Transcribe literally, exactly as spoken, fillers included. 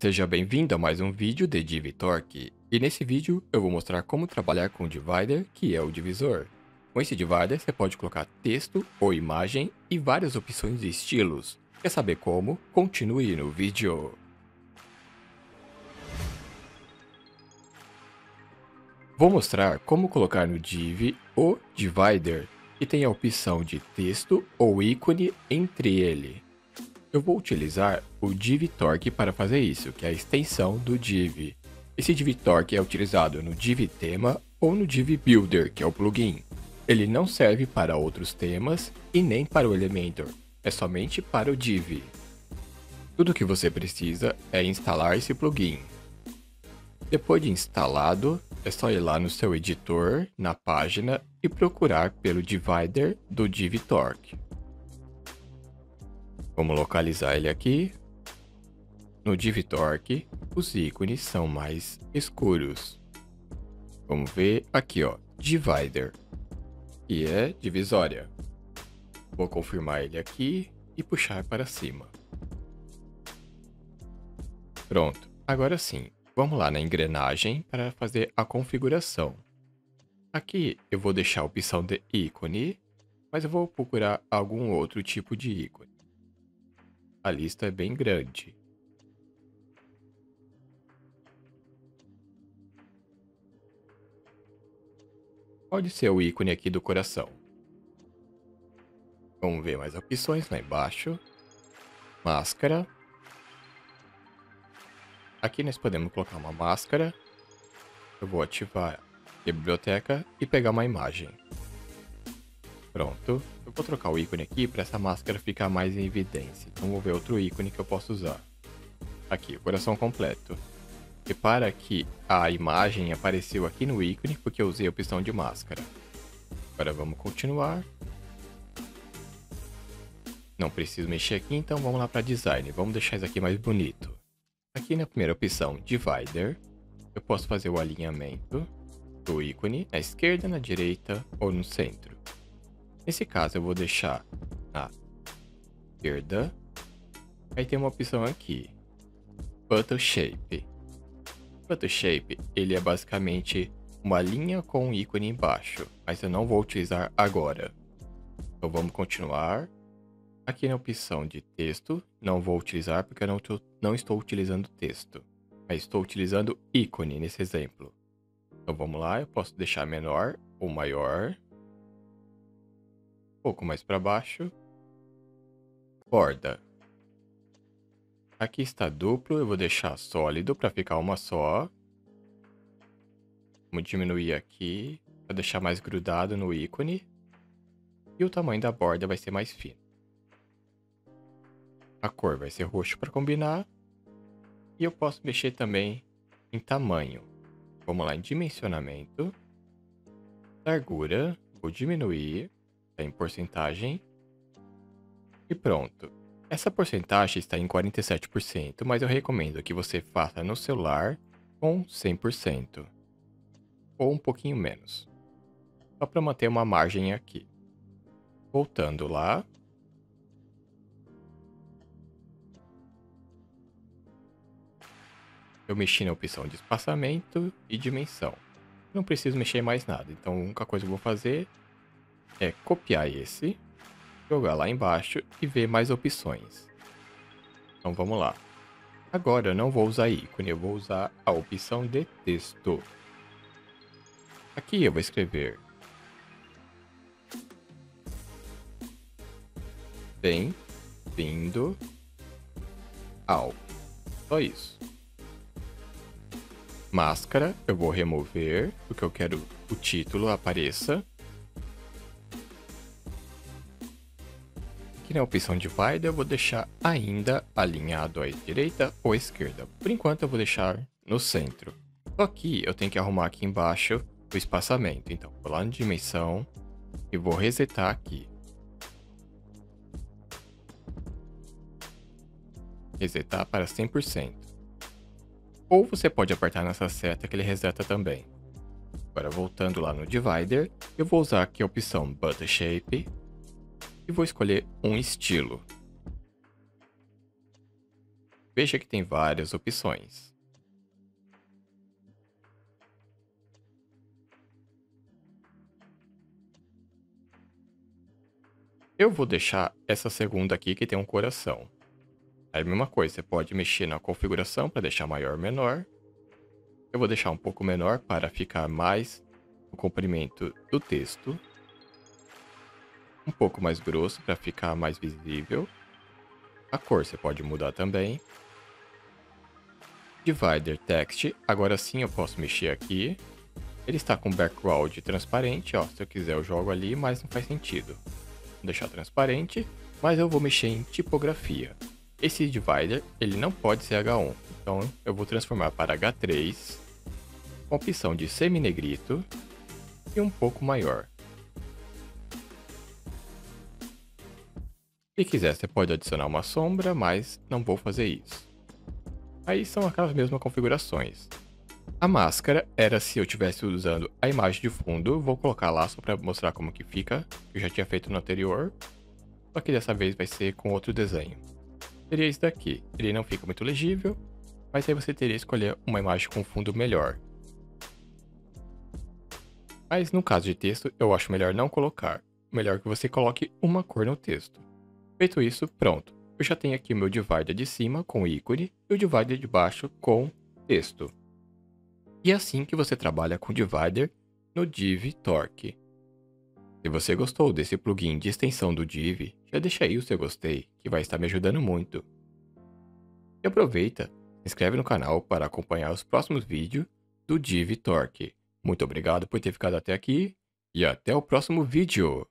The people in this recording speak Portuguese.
Seja bem-vindo a mais um vídeo de DiviTorque, e nesse vídeo eu vou mostrar como trabalhar com o divider, que é o divisor. Com esse divider você pode colocar texto ou imagem e várias opções de estilos. Quer saber como? Continue no vídeo. Vou mostrar como colocar no Div o divider, que tem a opção de texto ou ícone entre ele. Eu vou utilizar o DiviTorque para fazer isso, que é a extensão do Div. Esse DiviTorque é utilizado no Div Tema ou no Div Builder, que é o plugin. Ele não serve para outros temas e nem para o Elementor, é somente para o Div. Tudo que você precisa é instalar esse plugin. Depois de instalado, é só ir lá no seu editor, na página, e procurar pelo divider do DiviTorque. Vamos localizar ele aqui. No DiviTorque, os ícones são mais escuros. Vamos ver aqui, ó, divider, que é divisória. Vou confirmar ele aqui e puxar para cima. Pronto, agora sim, vamos lá na engrenagem para fazer a configuração. Aqui eu vou deixar a opção de ícone, mas eu vou procurar algum outro tipo de ícone. A lista é bem grande. Pode ser o ícone aqui do coração. Vamos ver mais opções lá embaixo. Máscara. Aqui nós podemos colocar uma máscara. Eu vou ativar a biblioteca e pegar uma imagem. Pronto. Eu vou trocar o ícone aqui para essa máscara ficar mais em evidência. Então vou ver outro ícone que eu posso usar. Aqui, o coração completo. Repara que a imagem apareceu aqui no ícone porque eu usei a opção de máscara. Agora vamos continuar. Não preciso mexer aqui, então vamos lá para design. Vamos deixar isso aqui mais bonito. Aqui na primeira opção, divider, eu posso fazer o alinhamento do ícone na esquerda, na direita ou no centro. Nesse caso eu vou deixar na esquerda. Aí tem uma opção aqui, Button Shape. Button Shape, ele é basicamente uma linha com um ícone embaixo, mas eu não vou utilizar agora. Então vamos continuar. Aqui na opção de texto, não vou utilizar porque eu não, tô, não estou utilizando texto, mas estou utilizando ícone nesse exemplo. Então vamos lá, eu posso deixar menor ou maior. Um pouco mais para baixo. Borda. Aqui está duplo, eu vou deixar sólido para ficar uma só. Vamos diminuir aqui para deixar mais grudado no ícone. E o tamanho da borda vai ser mais fino. A cor vai ser roxo para combinar. E eu posso mexer também em tamanho. Vamos lá em dimensionamento. Largura, vou diminuir em porcentagem. E pronto. Essa porcentagem está em quarenta e sete por cento, mas eu recomendo que você faça no celular com cem por cento. Ou um pouquinho menos. Só para manter uma margem aqui. Voltando lá. Eu mexi na opção de espaçamento e dimensão. Não preciso mexer mais nada, então a única coisa que eu vou fazer é copiar esse, jogar lá embaixo e ver mais opções. Então vamos lá. Agora eu não vou usar ícone, eu vou usar a opção de texto. Aqui eu vou escrever bem-vindo ao. Só isso. Máscara, eu vou remover, porque eu quero o título apareça. Aqui na opção divider eu vou deixar ainda alinhado à direita ou à esquerda. Por enquanto eu vou deixar no centro. Só que eu tenho que arrumar aqui embaixo o espaçamento. Então vou lá na dimensão e vou resetar aqui. Resetar para cem por cento. Ou você pode apertar nessa seta que ele reseta também. Agora voltando lá no divider, eu vou usar aqui a opção Button Shape e vou escolher um estilo. veja que tem várias opções. Eu vou deixar essa segunda aqui que tem um coração. Aí a mesma coisa, você pode mexer na configuração para deixar maior ou menor. Eu vou deixar um pouco menor para ficar mais o comprimento do texto. Um pouco mais grosso para ficar mais visível. A cor você pode mudar também. Divider Text, agora sim eu posso mexer aqui. Ele está com background transparente, ó, se eu quiser eu jogo ali, mas não faz sentido. Vou deixar transparente, mas eu vou mexer em tipografia. Esse divider, ele não pode ser H um, então eu vou transformar para H três, com opção de semi-negrito e um pouco maior. Se quiser, você pode adicionar uma sombra, mas não vou fazer isso. Aí são aquelas mesmas configurações. A máscara era se eu estivesse usando a imagem de fundo, vou colocar lá só para mostrar como que fica, que eu já tinha feito no anterior, só que dessa vez vai ser com outro desenho. Seria esse daqui, ele não fica muito legível, mas aí você teria que escolher uma imagem com fundo melhor. Mas no caso de texto, eu acho melhor não colocar, melhor que você coloque uma cor no texto. Feito isso, pronto. Eu já tenho aqui o meu divider de cima com ícone e o divider de baixo com texto. E é assim que você trabalha com divider no Div Torque. Se você gostou desse plugin de extensão do Div, já deixa aí o seu gostei, que vai estar me ajudando muito. E aproveita, se inscreve no canal para acompanhar os próximos vídeos do Div Torque. Muito obrigado por ter ficado até aqui e até o próximo vídeo!